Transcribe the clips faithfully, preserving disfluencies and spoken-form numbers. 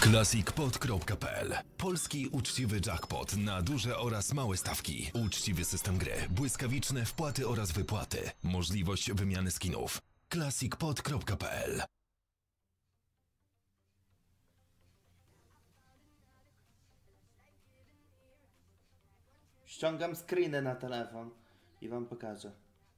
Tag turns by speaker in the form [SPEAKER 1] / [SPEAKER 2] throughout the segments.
[SPEAKER 1] classic pod kropka p l. Polski uczciwy jackpot na duże oraz małe stawki. Uczciwy system gry, błyskawiczne wpłaty oraz wypłaty. Możliwość wymiany skinów. classic pod kropka p l.
[SPEAKER 2] Ściągam screeny na telefon i wam pokażę.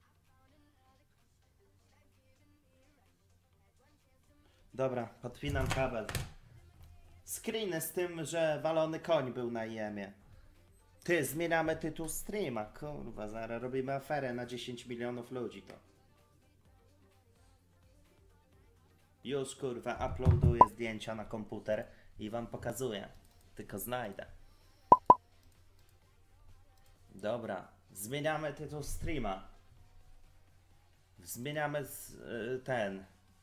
[SPEAKER 2] Dobra, podpinam kabel. Screeny z tym, że walony koń był na I M-ie. Ty, zmieniamy tytuł streama, kurwa, zaraz robimy aferę na dziesięć milionów ludzi to. Już, kurwa, uploaduję zdjęcia na komputer i wam pokazuję. Tylko znajdę. Dobra, zmieniamy tytuł streama. Zmieniamy z, y, ten.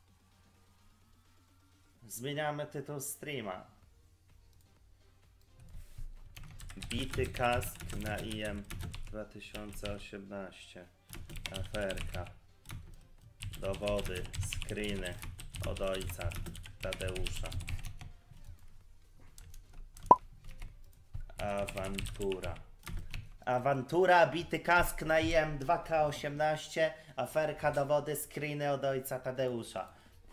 [SPEAKER 2] Zmieniamy tytuł streama. Bity kask na I M dwa tysiące osiemnaście. Aferka. Dowody, screeny od ojca Tadeusza. Awantura. Awantura, bity kask na I M dwa K osiemnaście. Aferka, dowody, screeny od ojca Tadeusza.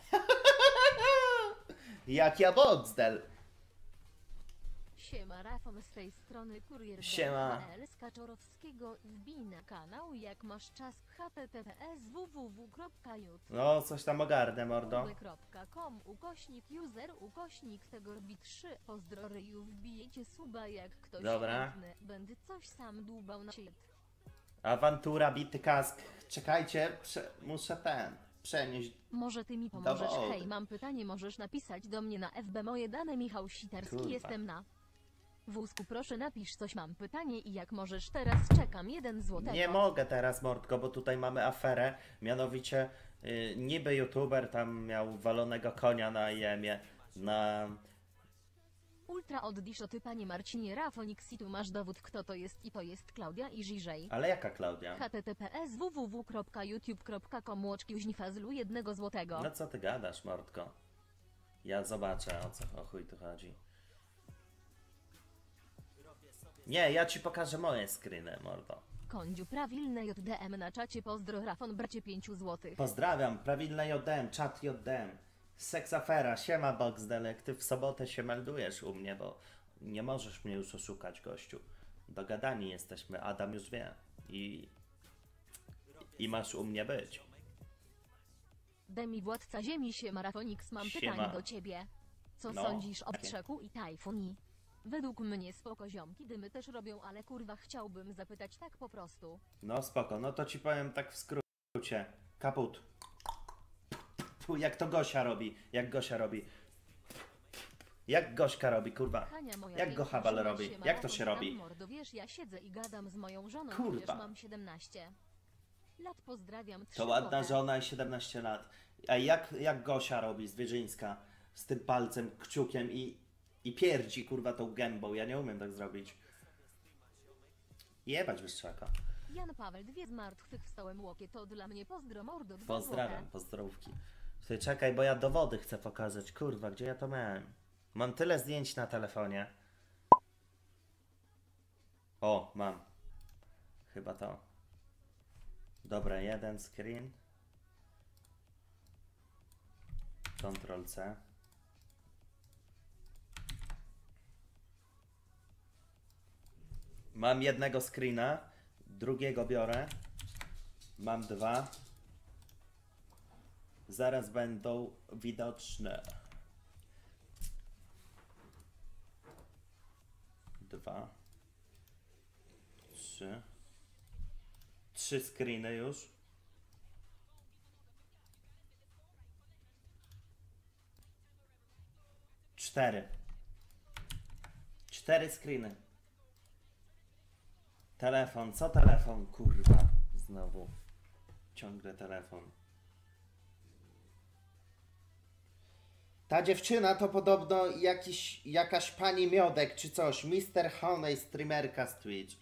[SPEAKER 2] Jak ja Boxdel.
[SPEAKER 3] Siema, Rafon z tej strony kurier
[SPEAKER 2] Siema.
[SPEAKER 3] z Kaczorowskiego. Wbij na kanał, jak masz czas, h t t p s www kropka youtube
[SPEAKER 2] No, coś tam ogarnę, mordo.
[SPEAKER 3] kropka com ukośnik user ukośnik tego robi trzy. Pozdro ryju, wbijecie suba jak ktoś
[SPEAKER 2] Dobra.
[SPEAKER 3] chętny. Będę coś sam dłubał na siebie.
[SPEAKER 2] Awantura, bity kask. Czekajcie, prze muszę ten przenieść.
[SPEAKER 3] Może ty mi pomożesz?
[SPEAKER 2] Dowody.
[SPEAKER 3] Hej, mam pytanie, możesz napisać do mnie na F B moje dane. Michał Sitarski,
[SPEAKER 2] Kurwa.
[SPEAKER 3] jestem na wózku, proszę napisz coś, mam pytanie i jak możesz teraz, czekam jeden złotego.
[SPEAKER 2] Nie mogę teraz, mordko, bo tutaj mamy aferę. Mianowicie y, niby youtuber tam miał walonego konia na I M-ie. Na...
[SPEAKER 3] Ultra od Disho, ty panie Marcinie Rafonix, i tu masz dowód, kto to jest, i to jest Klaudia i Żyżej.
[SPEAKER 2] Ale jaka Klaudia?
[SPEAKER 3] h t t p s www kropka youtube kropka com łoczki uźnifazlu jednego złotego.
[SPEAKER 2] No co ty gadasz, mordko? Ja zobaczę, o co o chuj tu chodzi. Nie, ja ci pokażę moje screeny, mordo.
[SPEAKER 3] Kądziu prawilne J D M na czacie, pozdro Rafon bracie pięciu złotych.
[SPEAKER 2] Pozdrawiam, prawilne J D M, czat J D M. Seksafera, siema Boxdelek, ty w sobotę się meldujesz u mnie, bo nie możesz mnie już oszukać, gościu. Dogadani jesteśmy, Adam już wie. I, i masz u mnie być.
[SPEAKER 3] Demi władca ziemi, siema Rafonix, mam
[SPEAKER 2] Siema.
[SPEAKER 3] pytanie do ciebie. Co
[SPEAKER 2] No,
[SPEAKER 3] sądzisz o
[SPEAKER 2] takie.
[SPEAKER 3] Trzeku i Tajfuni? Według mnie spoko ziomki, dymy też robią, ale kurwa chciałbym zapytać tak po prostu.
[SPEAKER 2] No spoko, no to ci powiem tak w skrócie. Kaput. Fu, jak to Gosia robi, jak Gosia robi. Jak Gośka robi, kurwa.
[SPEAKER 3] Hania moja
[SPEAKER 2] Jak go
[SPEAKER 3] piękna,
[SPEAKER 2] Habal
[SPEAKER 3] siema,
[SPEAKER 2] robi?
[SPEAKER 3] siema,
[SPEAKER 2] Jak to
[SPEAKER 3] Rafon,
[SPEAKER 2] się
[SPEAKER 3] tam,
[SPEAKER 2] robi?
[SPEAKER 3] Mordo, wiesz, ja siedzę i gadam z moją żoną,
[SPEAKER 2] Kurwa.
[SPEAKER 3] wiesz, mam siedemnaście lat, pozdrawiam.
[SPEAKER 2] To ładna żona i siedemnaście lat. A jak, jak Gosia robi, Zwierzyńska, z tym palcem, kciukiem i, i pierdzi, kurwa, tą gębą. Ja nie umiem tak zrobić. Jebać Wystrzaka.
[SPEAKER 3] Jan Paweł, dwie z martwych wstałem, łokie, to dla mnie pozdro, mordo, dwa
[SPEAKER 2] Pozdrawiam,
[SPEAKER 3] złote.
[SPEAKER 2] pozdrówki. Ty czekaj, bo ja dowody chcę pokazać. Kurwa, gdzie ja to miałem? Mam tyle zdjęć na telefonie. O, mam. Chyba to. Dobra, jeden screen. Ctrl C. Mam jednego screena, drugiego biorę. Mam dwa. Zaraz będą widoczne. Dwa. Trzy. Trzy screeny już. Cztery. Cztery screeny. Telefon, co telefon, kurwa? Znowu. Ciągle telefon. Ta dziewczyna to podobno jakiś, jakaś pani Miodek czy coś. mister Honey, streamerka z Twitch.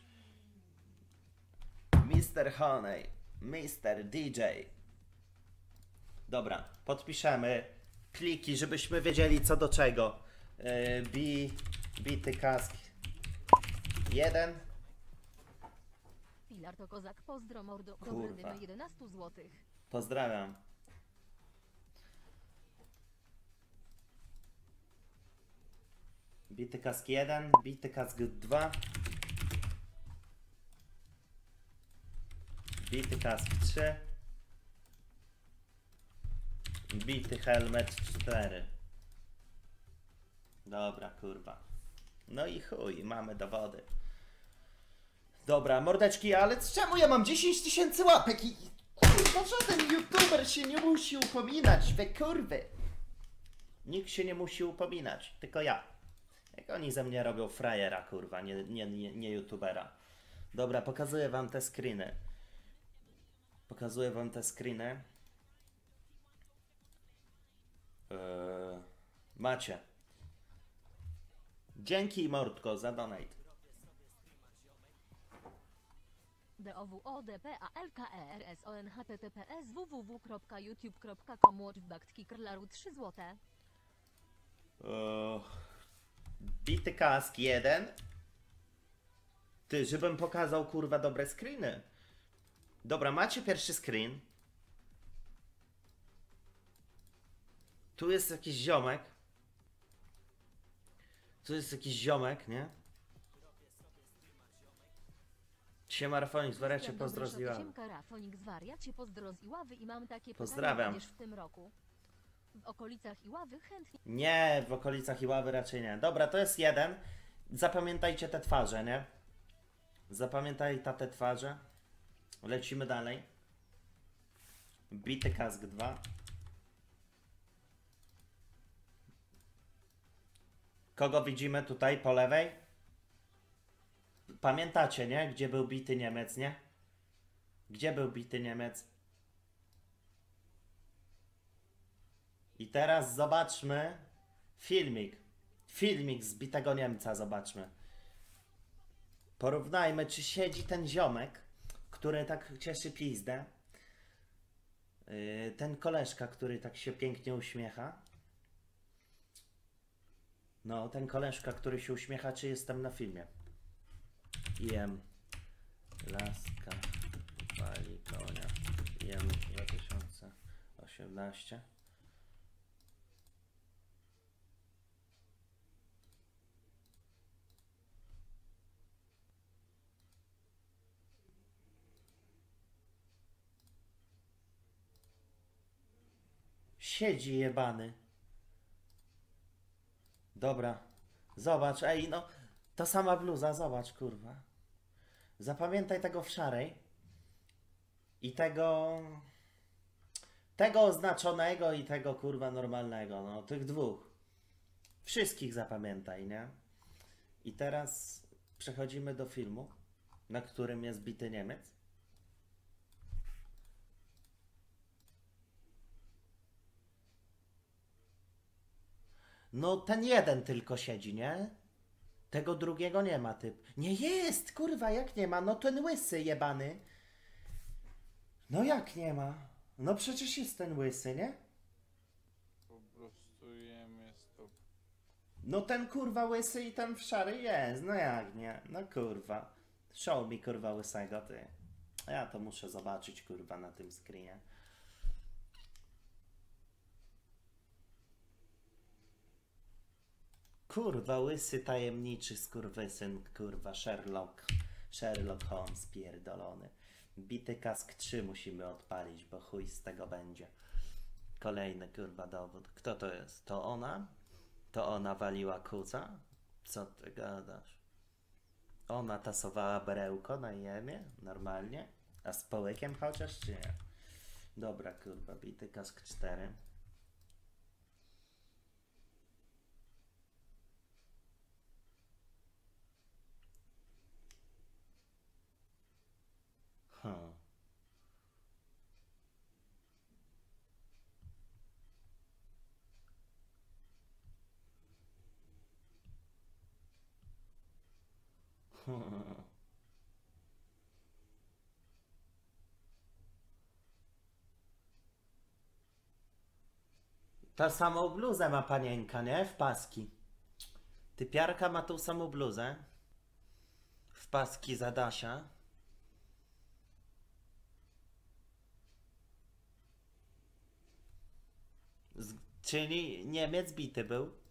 [SPEAKER 2] mister Honey. mister D J. Dobra, podpiszemy pliki, żebyśmy wiedzieli co do czego. Yy, bi, bity kask jeden.
[SPEAKER 3] Pilar to kozak, pozdro mordo.
[SPEAKER 2] Kurwa.
[SPEAKER 3] Dobre dymy jedenaście złotych.
[SPEAKER 2] Pozdrawiam. Bity kask jeden, bity kask dwa. Bity kask trzy. Bity helmet cztery. Dobra, kurwa. No i chuj, mamy dowody. Dobra, mordeczki, ale czemu ja mam dziesięć tysięcy łapek i... Kurwa, żaden youtuber się nie musi upominać, wy kurwy. Nikt się nie musi upominać, tylko ja. Jak oni ze mnie robią frajera, kurwa, nie, nie, nie, nie youtubera. Dobra, pokazuję wam te screeny. Pokazuję wam te screeny. Yy, macie. Dzięki Mordko za donate.
[SPEAKER 3] D O W O D P A L K E R S O N H T T P S w w w kropka youtube kropka com watchback krlaru trzy złote.
[SPEAKER 2] Yy, bity kask jeden. Ty, żebym pokazał kurwa dobre screeny. Dobra, macie pierwszy screen. Tu jest jakiś ziomek. Tu jest jakiś ziomek, nie? Siema Rafonik, zwariacie, pozdro z Iławy.
[SPEAKER 3] Siemka Rafonik, zwariacie, pozdro z Iławy i mam takie
[SPEAKER 2] Pozdrawiam.
[SPEAKER 3] pytanie, będziesz w tym roku w okolicach Iławy chętnie...
[SPEAKER 2] Nie, w okolicach Iławy raczej nie. Dobra, to jest jeden. Zapamiętajcie te twarze, nie? Zapamiętaj te twarze. Lecimy dalej. Bity kask dwa. Kogo widzimy tutaj po lewej? Pamiętacie, nie? Gdzie był bity Niemiec, nie? Gdzie był bity Niemiec? I teraz zobaczmy filmik. Filmik z bitego Niemca, zobaczmy. Porównajmy, czy siedzi ten ziomek, który tak cieszy pizdę. Yy, ten koleżka, który tak się pięknie uśmiecha. No, ten koleżka, który się uśmiecha, czy jestem na filmie. Jem. Laska wali konia. Jem dwa tysiące osiemnaście. Siedzi jebany. Dobra. Zobacz, ej, no. Ta sama bluza, zobacz, kurwa. Zapamiętaj tego w szarej. I tego... Tego oznaczonego i tego, kurwa, normalnego. No, tych dwóch. Wszystkich zapamiętaj, nie? I teraz przechodzimy do filmu, na którym jest bity Niemiec. No, ten jeden tylko siedzi, nie? Tego drugiego nie ma, typ. Nie jest, kurwa, jak nie ma? No ten łysy jebany. No jak nie ma? No przecież jest ten łysy, nie?
[SPEAKER 4] Po prostu jem jest to.
[SPEAKER 2] No ten kurwa łysy i ten w szary jest. No jak nie? No kurwa. Show mi kurwa łysego, ty. Ja to muszę zobaczyć, kurwa, na tym screenie. Kurwa, łysy tajemniczy skurwysyn, kurwa, Sherlock. Sherlock Holmes pierdolony. Bity kask trzy musimy odpalić, bo chuj z tego będzie. Kolejny kurwa dowód. Kto to jest? To ona? To ona waliła kuca? Co ty gadasz? Ona tasowała berełko na jemie? Normalnie? A z połykiem chociaż czy nie? Dobra kurwa, bity kask cztery. Hmm. Hmm. Ta samą bluzę ma panienka, nie? W paski. Typiarka ma tą samą bluzę. W paski z Adasia. Z, czyli Niemiec bity był.